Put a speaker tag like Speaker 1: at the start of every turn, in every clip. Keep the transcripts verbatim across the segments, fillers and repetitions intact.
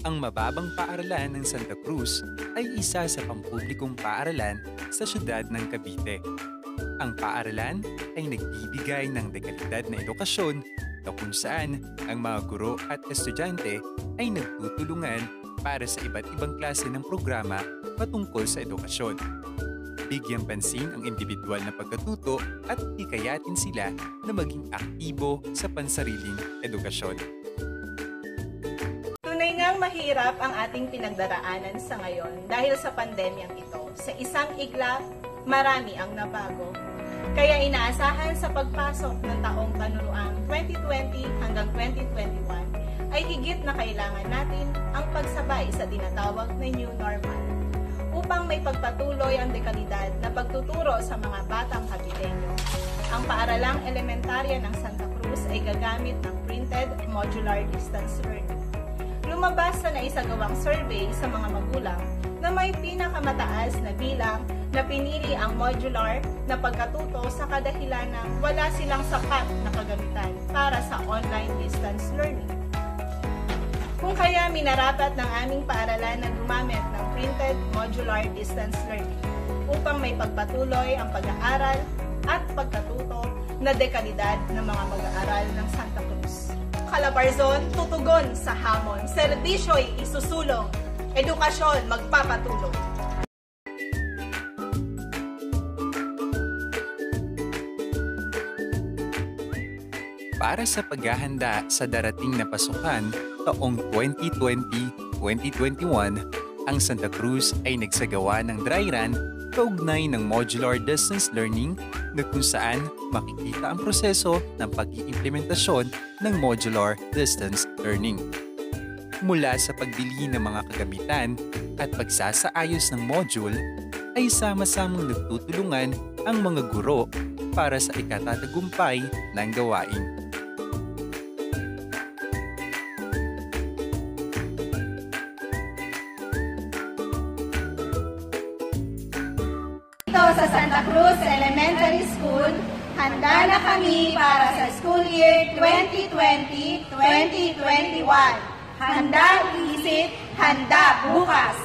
Speaker 1: Ang mababang paaralan ng Santa Cruz ay isa sa pampublikong paaralan sa siyudad ng Cavite. Ang paaralan ay nagbibigay ng dekalidad na edukasyon na kung saan ang mga guro at estudyante ay nagtutulungan para sa iba't ibang klase ng programa patungkol sa edukasyon. Bigyang pansin ang individual na pagkatuto at hikayatin sila na maging aktibo sa pansariling edukasyon.
Speaker 2: Tunay ngang mahirap ang ating pinagdaraanan sa ngayon dahil sa pandemyang ito. Sa isang iglap, marami ang nabago. Kaya inaasahan sa pagpasok ng taong panunuang twenty twenty hanggang twenty twenty-one ay higit na kailangan natin ang pagsabay sa tinatawag na new normal upang may pagpatuloy ang dekalidad na pagtuturo sa mga batang Caviteño. Ang paaralang elementarya ng Santa Cruz ay gagamit ng printed modular distance learning. Lumabas na naisagawang survey sa mga magulang na may pinakamataas na bilang na pinili ang modular na pagkatuto sa kadahilan ng wala silang sapat na kagamitan para sa online distance learning. Kung kaya minarapat ng aming paaralan na gumamit ng printed modular distance learning upang may pagpatuloy ang pag-aaral at pagkatuto na dekalidad ng mga mag-aaral ng Santa Cruz. Calabarzon, tutugon sa hamon. Serbisyo'y isusulong. Edukasyon magpapatuloy.
Speaker 1: Para sa paghahanda sa darating na pasukan taong twenty twenty to twenty twenty-one, ang Santa Cruz ay nagsagawa ng dry run kaugnay ng modular distance learning na kung saan makikita ang proseso ng pag-iimplementasyon ng modular distance learning. Mula sa pagbili ng mga kagamitan at pagsasaayos ng module, ay sama-samang nagtutulungan ang mga guro para sa ikatatagumpay ng gawain.
Speaker 2: Sa Santa Cruz Elementary School, handa na kami para sa school year twenty twenty to twenty twenty-one. Handa isip, handa bukas!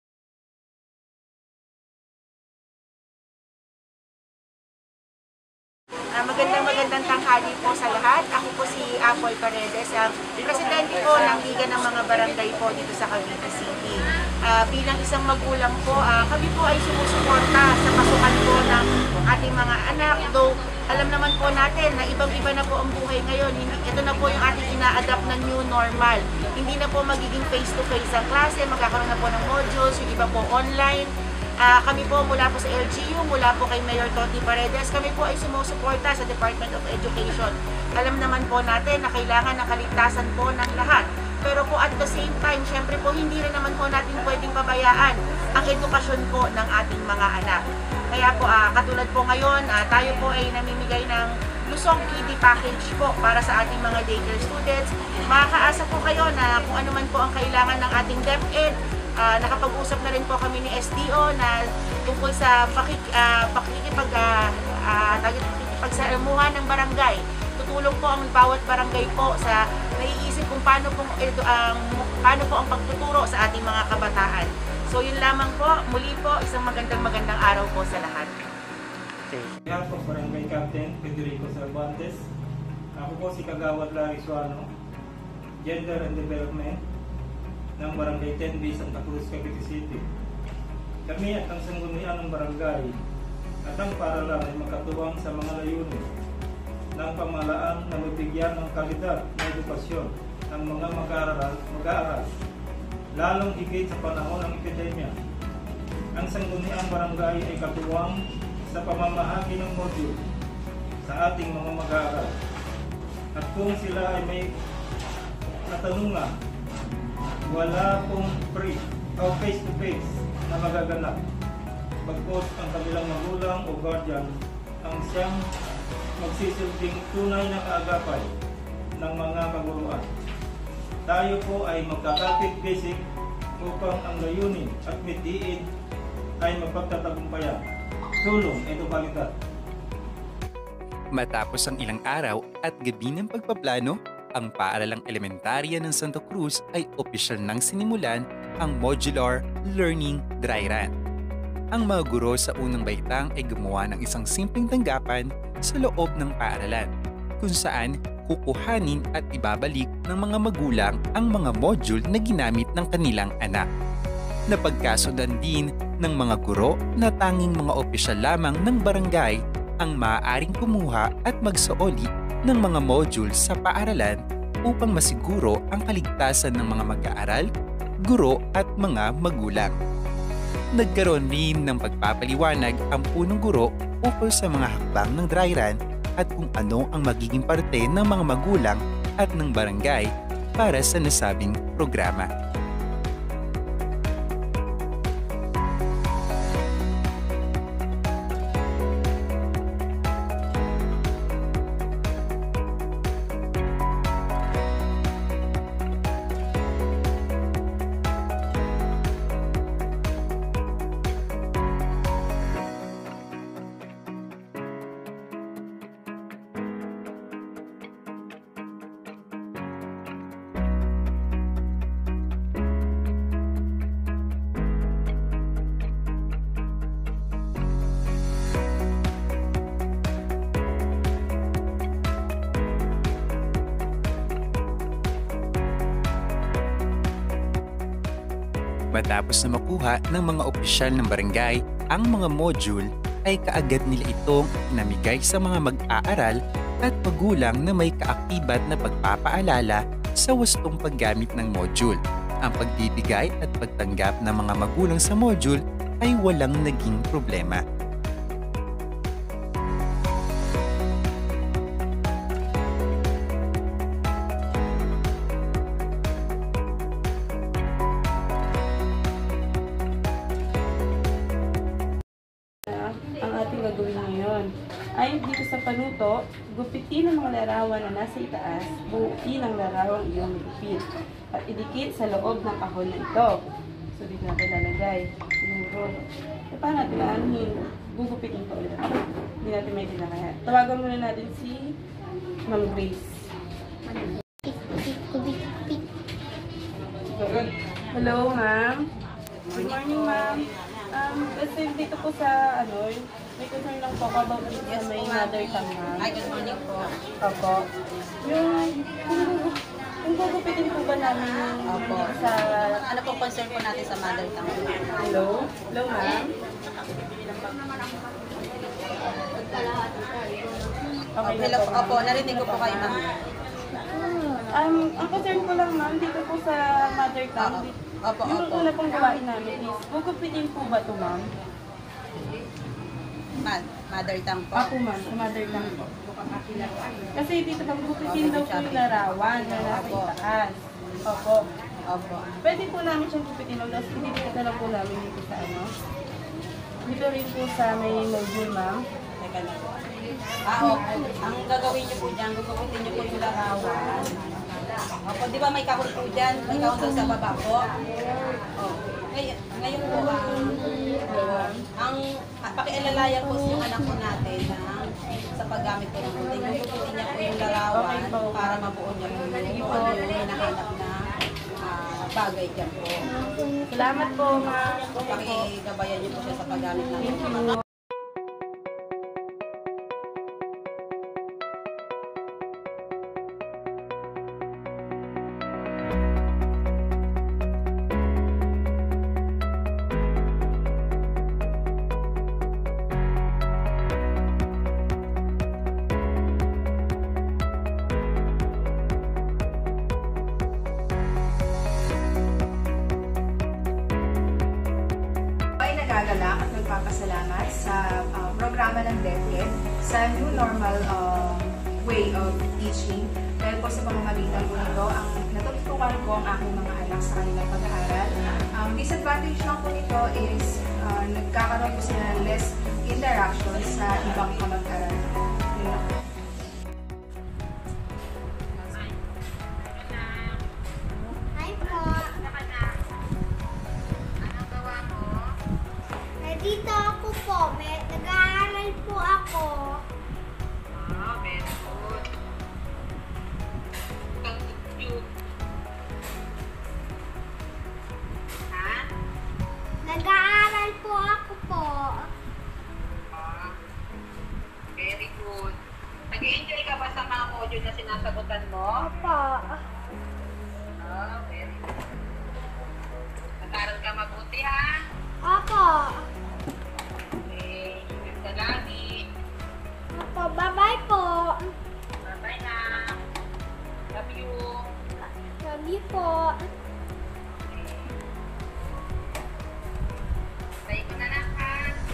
Speaker 3: Uh, magandang magandang tanghali po sa lahat. Ako po si Apple Paredes, uh, presidente po ng Liga ng mga Barangay po dito sa Cavite City. Uh, bilang isang magulang po, uh, kami po ay sumusuporta sa pasukan po ng ating mga anak. Though alam naman po natin na ibang-iba na po ang buhay ngayon. Ito na po yung ating ina-adapt na new normal. Hindi na po magiging face-to-face ang klase, magkakaroon na po ng modules, yung iba po online. Uh, kami po mula po sa L G U, mula po kay Mayor Toti Paredes, kami po ay sumusuporta sa Department of Education. Alam naman po natin na kailangan ng kaligtasan po ng lahat. Pero po at the same time, syempre po hindi rin naman po natin pwedeng pabayaan ang edukasyon po ng ating mga anak. Kaya po uh, katulad po ngayon, uh, tayo po ay namimigay ng Lusong Kiddie Package po para sa ating mga daycare students. Makakaasa po kayo na kung ano man po ang kailangan ng ating DepEd. Uh, nakapag-usap na rin po kami ni S D O na tungkol sa pakik, uh, pakikipag, uh, uh, pagsalamuhan ng barangay. Tutulong po ang bawat barangay po sa naiisip kung paano po, uh, paano po ang pagtuturo sa ating mga kabataan. So yun lamang po, muli po, isang magandang magandang araw po sa lahat.
Speaker 4: Okay. Behalf of Barangay Captain Federico Cervantes, ako po si Kagawad Larry Suano, Gender and Development ng Barangay ten B, Santa Cruz, Cavite City. Kami at ang sanggunian ng barangay at ang paaralan ay makatuwang sa mga layunin ng pamahalaan na mabigyan ng kalidad na edukasyon ng mga mag-aaral, mag-aaral, lalong higit sa panahon ng epidemya. Ang sangguniang barangay ay katuwang sa pamamahagi ng module sa ating mga mag-aaral. At kung sila ay may katanungan, wala pong free o face-to-face na magaganap. Pagkos ang kanilang magulang o guardian ang siyang magsisilbing tunay na kaagapay ng mga kaguruan. Tayo po ay magkakapit basic upang ang layunin at mitdiin ay mapagtatagumpayan. Tulong, edukalidad.
Speaker 1: Matapos ang ilang araw at gabi ng pagpaplano, ang paaralang elementarya ng Santa Cruz ay opisyal nang sinimulan ang Modular Learning Dry Run. Ang mga guro sa unang baitang ay gumawa ng isang simpleng tanggapan sa loob ng paaralan, kung saan kukuhanin at ibabalik ng mga magulang ang mga module na ginamit ng kanilang anak. Napagkasundan din ng mga guro na tanging mga opisyal lamang ng barangay ang maaaring kumuha at magsuoli ng mga module sa paaralan upang masiguro ang kaligtasan ng mga mag-aaral, guro at mga magulang. Nagkaroon rin ng pagpapaliwanag ang punong guro ukol sa mga hakbang ng dry run at kung ano ang magiging parte ng mga magulang at ng barangay para sa nasabing programa. Matapos na makuha ng mga opisyal ng barangay ang mga module, ay kaagad nila itong namigay sa mga mag-aaral at magulang na may kaakibat na pagpapaalala sa wastong paggamit ng module. Ang pagbibigay at pagtanggap ng mga magulang sa module ay walang naging problema.
Speaker 5: Ang ating gagawin ngayon ay dito sa panuto, gupitin ang mga larawan na nasa itaas, buuin ang larawang iyong gupit at idikit sa loob ng kahon na ito. So dito natin lalagay, siguro. E paano natin naanuhin? Gugupitin ko ulit. Hindi natin may dinakaya. Tawagan muna natin si Ma'am Grace. Hello, ma'am. Good morning, ma'am. Um, kasi dito po sa, ano, may concern lang po ako about dito sa may mother tongue, ma'am.
Speaker 3: Ay, good morning po.
Speaker 5: Opo. Yung, kung, kung gugupitin po ba namin yung
Speaker 3: Opo.
Speaker 5: sa...
Speaker 3: Ano po concern po natin sa mother tongue?
Speaker 5: Hello? Hello, ma'am? Okay,
Speaker 3: Hello
Speaker 5: na
Speaker 3: po.
Speaker 5: po,
Speaker 3: Opo, narinig ko po kayo, ma'am.
Speaker 5: Um, ang concern ko lang, ma'am, dito po sa mother tongue,
Speaker 3: Oo. Opo,
Speaker 5: yung
Speaker 3: opo.
Speaker 5: una pong gawain namin is, gugupitin po ba ito, ma'am?
Speaker 3: Ma- mother tongue po.
Speaker 5: Ako, ma'am, sa mother tongue po. Kasi dito pag gupitin daw po yung larawan na nasa
Speaker 3: Opo.
Speaker 5: itaas. Opo.
Speaker 3: Opo.
Speaker 5: Pwede po namin siyang gupitin, ma'am, tapos ididikit na lang po namin dito sa ano. Dito rin po sa may module, ma'am.
Speaker 3: Teka na po. Ah, opo. Ang gagawin niyo po dyan, gugupitin niyo po yung larawan. Opo, di ba may kahon po dyan? May kahon doon sa baba po. Oh. Ngayon, ngayon po, ah, ang ah, pakialalayan po yung anak po natin na sa paggamit po ng puting. Gugupitin niya po yung larawan para mabuo niya po yung kung ano yung hinahanap na ah, bagay dyan po.
Speaker 5: Salamat po, ma'am.
Speaker 3: Pakigabayan niyo po siya sa paggamit ng
Speaker 5: Thank you.
Speaker 6: nagagalak at nagpapasalamat sa uh, programa ng VlogIt sa new normal uh, way of teaching. Dahil po sa pamamagitan po nito, ang natututukan ko ang aking mga anak sa kanilang pag-aaral. Ang disadvantage lang po nito is uh, nagkakaroon po sila ng less interaction sa ibang kamag-aral. Yun lang.
Speaker 7: Hi po. Anong gawa mo? Nandito ako po. May, nag-aaral po ako.
Speaker 3: Ah, very good. ka ba sa mga module na sinasagutan mo?
Speaker 7: Opo.
Speaker 3: Oh, very good. Mag-aral ka mabuti, ha?
Speaker 7: Opo.
Speaker 3: Okay, ingat ka lagi.
Speaker 7: Opo, bye-bye po.
Speaker 3: Bye-bye na. Love you.
Speaker 7: Love you po.
Speaker 3: Bye ko na lang, ha?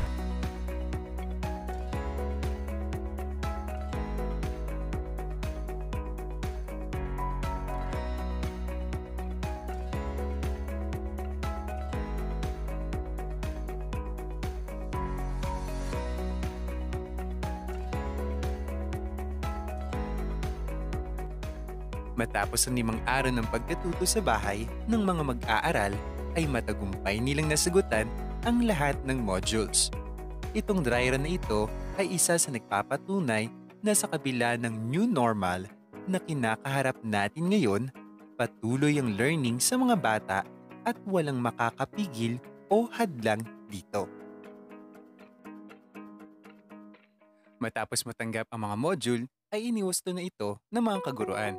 Speaker 1: Matapos ang limang araw ng pagkatuto sa bahay ng mga mag-aaral, ay matagumpay nilang nasagutan ang lahat ng modules. Itong dry run na ito ay isa sa nagpapatunay na sa kabila ng new normal na kinakaharap natin ngayon, patuloy ang learning sa mga bata at walang makakapigil o hadlang dito. Matapos matanggap ang mga module, ay iniwasto na ito ng mga kaguruan.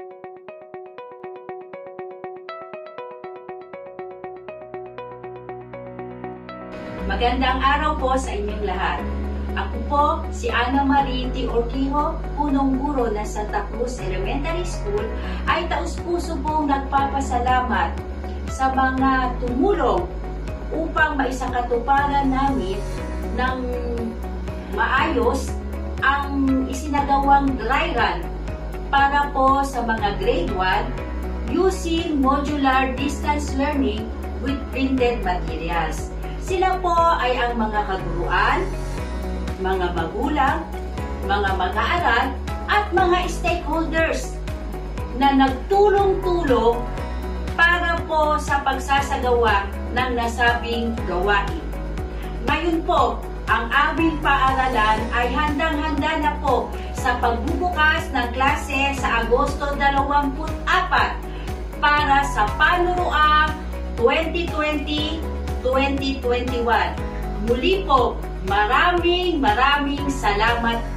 Speaker 8: Magandang araw po sa inyong lahat. Ako po si Ana Marie T. Orquijo, punong guro ng Santa Cruz Elementary School, ay taus-puso pong nagpapasalamat sa mga tumulong upang maisakatuparan namin ng maayos ang isinagawang dry run para po sa mga grade one using modular distance learning with printed materials. Sila po ay ang mga kaguruan, mga magulang, mga mag-aaral, at mga stakeholders na nagtulong-tulong para po sa pagsasagawa ng nasabing gawain. Ngayon po, ang aming paaralan ay handang-handa na po sa pagbubukas ng klase sa Agosto dalawampu't apat para sa panuruang twenty twenty twenty twenty-one. Muli po, maraming maraming salamat